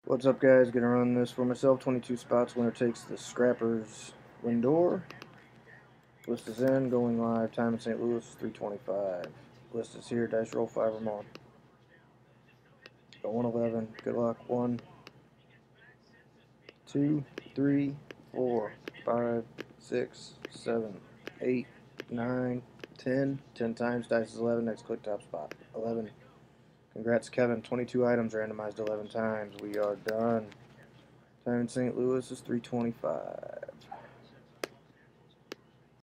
What's up, guys? Gonna run this for myself. 22 spots. Winner takes the Scrappers Lindor. List is in. Going live. Time in St. Louis is 3:25. List is here. Dice roll 5 or more. Go 111. Good luck. 1, 2, 3, 4, 5, 6, 7, 8, 9, 10. 10 times. Dice is 11. Next click top spot. 11. Congrats, Kevin. 22 items randomized 11 times. We are done. Time in St. Louis is 3:25.